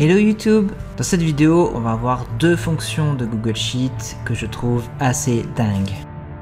Hello YouTube! Dans cette vidéo, on va voir deux fonctions de Google Sheets que je trouve assez dingues.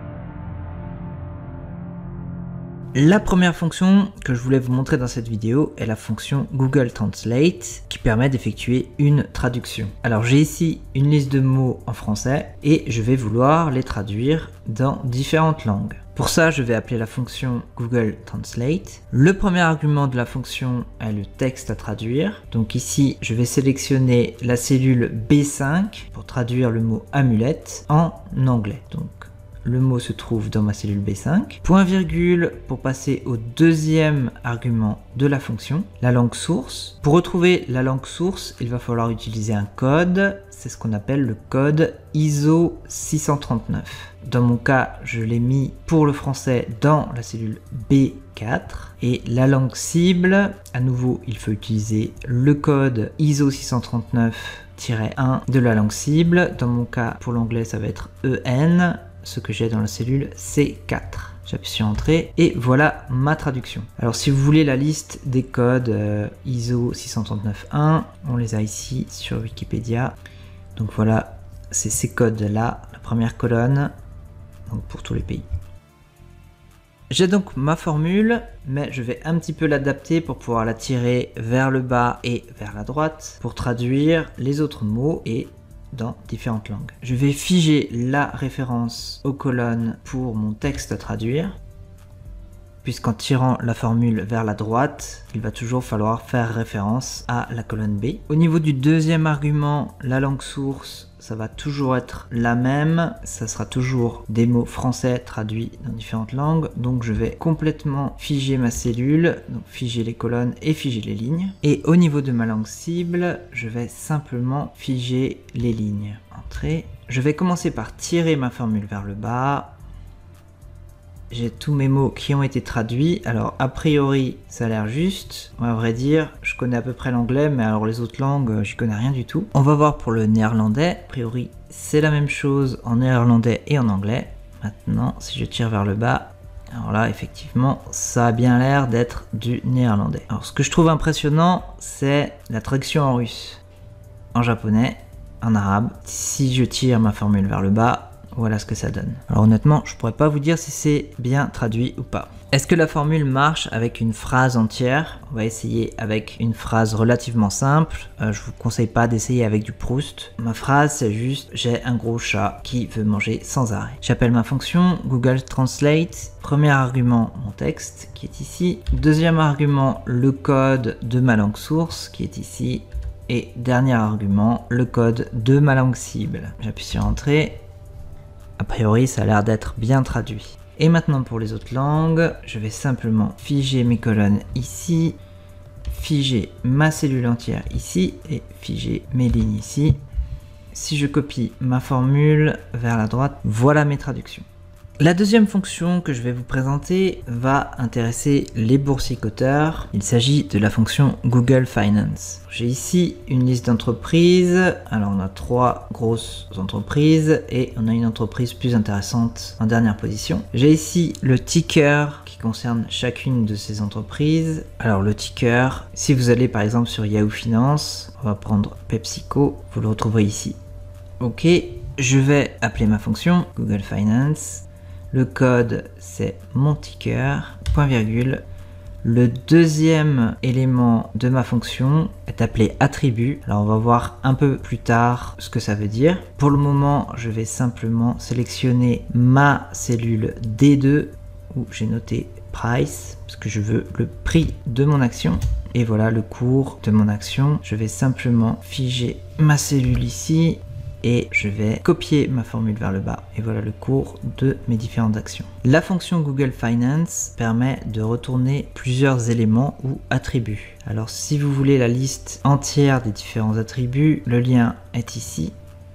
La première fonction que je voulais vous montrer dans cette vidéo est la fonction Google Translate qui permet d'effectuer une traduction. Alors j'ai ici une liste de mots en français et je vais vouloir les traduire dans différentes langues. Pour ça, je vais appeler la fonction Google Translate. Le premier argument de la fonction est le texte à traduire. Donc ici, je vais sélectionner la cellule B5 pour traduire le mot amulette en anglais. Donc le mot se trouve dans ma cellule B5. Point virgule pour passer au deuxième argument de la fonction, la langue source. Pour retrouver la langue source, il va falloir utiliser un code. C'est ce qu'on appelle le code ISO 639. Dans mon cas, je l'ai mis pour le français dans la cellule B4. Et la langue cible, à nouveau, il faut utiliser le code ISO 639-1 de la langue cible. Dans mon cas, pour l'anglais, ça va être EN. Ce que j'ai dans la cellule C4. J'appuie sur Entrée et voilà ma traduction. Alors si vous voulez la liste des codes ISO 639.1, on les a ici sur Wikipédia. Donc voilà, c'est ces codes-là, la première colonne, donc pour tous les pays. J'ai donc ma formule, mais je vais un petit peu l'adapter pour pouvoir la tirer vers le bas et vers la droite pour traduire les autres mots et dans différentes langues. Je vais figer la référence aux colonnes pour mon texte à traduire, puisqu'en tirant la formule vers la droite, il va toujours falloir faire référence à la colonne B. Au niveau du deuxième argument, la langue source, ça va toujours être la même, ça sera toujours des mots français traduits dans différentes langues, donc je vais complètement figer ma cellule, donc figer les colonnes et figer les lignes. Et au niveau de ma langue cible, je vais simplement figer les lignes. Entrée. Je vais commencer par tirer ma formule vers le bas. J'ai tous mes mots qui ont été traduits. Alors, a priori, ça a l'air juste. À vrai dire, je connais à peu près l'anglais, mais alors les autres langues, j'y connais rien du tout. On va voir pour le néerlandais. A priori, c'est la même chose en néerlandais et en anglais. Maintenant, si je tire vers le bas, alors là, effectivement, ça a bien l'air d'être du néerlandais. Alors, ce que je trouve impressionnant, c'est la traduction en russe, en japonais, en arabe. Si je tire ma formule vers le bas, voilà ce que ça donne. Alors honnêtement, je pourrais pas vous dire si c'est bien traduit ou pas. Est-ce que la formule marche avec une phrase entière? On va essayer avec une phrase relativement simple. Je vous conseille pas d'essayer avec du Proust. Ma phrase, c'est juste « J'ai un gros chat qui veut manger sans arrêt ». J'appelle ma fonction Google Translate. Premier argument, mon texte qui est ici. Deuxième argument, le code de ma langue source qui est ici. Et dernier argument, le code de ma langue cible. J'appuie sur Entrée. A priori, ça a l'air d'être bien traduit. Et maintenant pour les autres langues, je vais simplement figer mes colonnes ici, figer ma cellule entière ici et figer mes lignes ici. Si je copie ma formule vers la droite, voilà mes traductions. La deuxième fonction que je vais vous présenter va intéresser les boursicoteurs. Il s'agit de la fonction Google Finance. J'ai ici une liste d'entreprises. Alors on a 3 grosses entreprises et on a une entreprise plus intéressante en dernière position. J'ai ici le ticker qui concerne chacune de ces entreprises. Alors le ticker, si vous allez par exemple sur Yahoo Finance, on va prendre PepsiCo, vous le retrouverez ici. Ok, je vais appeler ma fonction Google Finance. Le code, c'est mon ticker, point virgule. Le deuxième élément de ma fonction est appelé attribut. Alors on va voir un peu plus tard ce que ça veut dire. Pour le moment, je vais simplement sélectionner ma cellule D2 où j'ai noté price parce que je veux le prix de mon action. Et voilà le cours de mon action. Je vais simplement figer ma cellule ici. Et je vais copier ma formule vers le bas. Et voilà le cours de mes différentes actions. La fonction Google Finance permet de retourner plusieurs éléments ou attributs. Alors si vous voulez la liste entière des différents attributs, le lien est ici.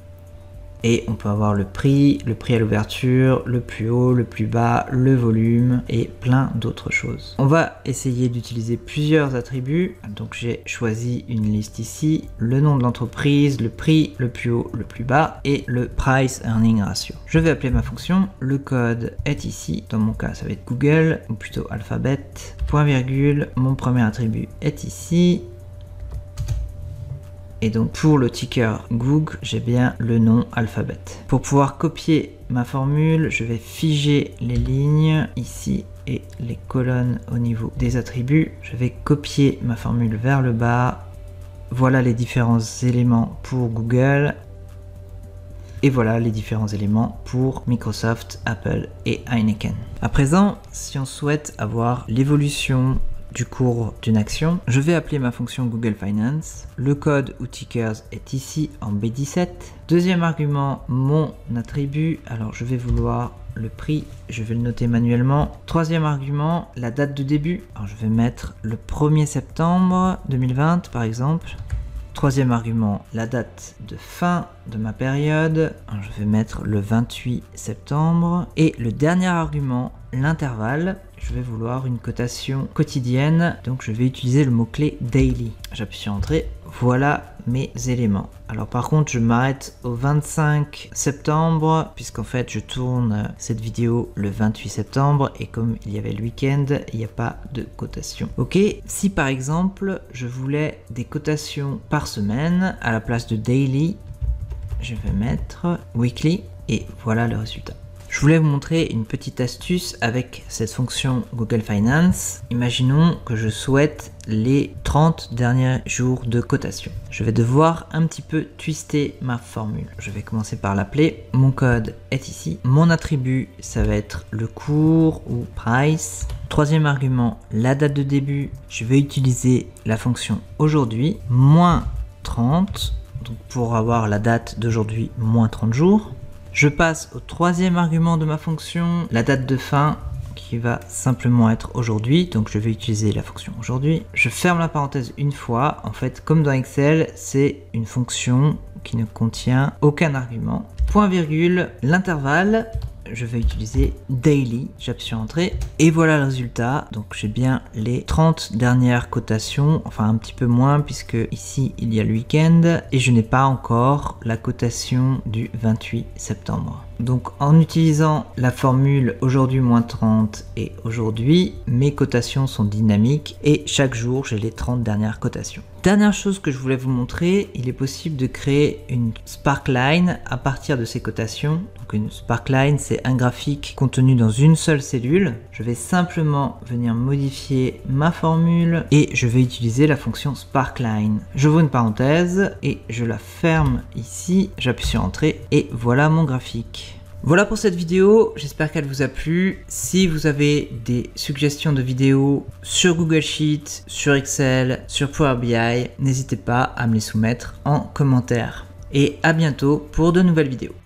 Et on peut avoir le prix à l'ouverture, le plus haut, le plus bas, le volume et plein d'autres choses. On va essayer d'utiliser plusieurs attributs. Donc j'ai choisi une liste ici, le nom de l'entreprise, le prix, le plus haut, le plus bas et le price earning ratio. Je vais appeler ma fonction, le code est ici. Dans mon cas, ça va être Google ou plutôt alphabet, point virgule, mon premier attribut est ici. Et donc pour le ticker Google, j'ai bien le nom Alphabet. Pour pouvoir copier ma formule, je vais figer les lignes ici et les colonnes au niveau des attributs. Je vais copier ma formule vers le bas. Voilà les différents éléments pour Google. Et voilà les différents éléments pour Microsoft, Apple et Heineken. À présent, si on souhaite avoir l'évolution du cours d'une action, je vais appeler ma fonction Google Finance. Le code ou tickers est ici en B17. Deuxième argument, mon attribut. Alors je vais vouloir le prix, je vais le noter manuellement. Troisième argument, la date de début. Alors je vais mettre le 1er septembre 2020 par exemple. Troisième argument, la date de fin de ma période. Alors, je vais mettre le 28 septembre. Et le dernier argument, l'intervalle. Je vais vouloir une cotation quotidienne. Donc je vais utiliser le mot-clé daily. J'appuie sur entrée. Voilà mes éléments. Alors par contre, je m'arrête au 25 septembre, puisqu'en fait je tourne cette vidéo le 28 septembre, et comme il y avait le week-end, il n'y a pas de cotation. Ok, si par exemple je voulais des cotations par semaine, à la place de daily, je vais mettre weekly, et voilà le résultat. Je voulais vous montrer une petite astuce avec cette fonction Google Finance. Imaginons que je souhaite les 30 derniers jours de cotation. Je vais devoir un petit peu twister ma formule. Je vais commencer par l'appeler. Mon code est ici. Mon attribut, ça va être le cours ou price. Troisième argument, la date de début. Je vais utiliser la fonction aujourd'hui, moins 30. Donc pour avoir la date d'aujourd'hui, moins 30 jours. Je passe au troisième argument de ma fonction, la date de fin qui va simplement être aujourd'hui. Donc je vais utiliser la fonction aujourd'hui. Je ferme la parenthèse une fois. En fait, comme dans Excel, c'est une fonction qui ne contient aucun argument. Point virgule, l'intervalle. Je vais utiliser daily, j'appuie sur entrée et voilà le résultat. Donc j'ai bien les 30 dernières cotations, enfin un petit peu moins puisque ici il y a le week-end et je n'ai pas encore la cotation du 28 septembre. Donc en utilisant la formule aujourd'hui moins 30 et aujourd'hui, mes cotations sont dynamiques et chaque jour j'ai les 30 dernières cotations. Dernière chose que je voulais vous montrer, il est possible de créer une sparkline à partir de ces cotations. Donc une sparkline, c'est un graphique contenu dans une seule cellule. Je vais simplement venir modifier ma formule et je vais utiliser la fonction sparkline. J'ouvre une parenthèse et je la ferme ici. J'appuie sur entrée et voilà mon graphique. Voilà pour cette vidéo, j'espère qu'elle vous a plu. Si vous avez des suggestions de vidéos sur Google Sheets, sur Excel, sur Power BI, n'hésitez pas à me les soumettre en commentaire. Et à bientôt pour de nouvelles vidéos.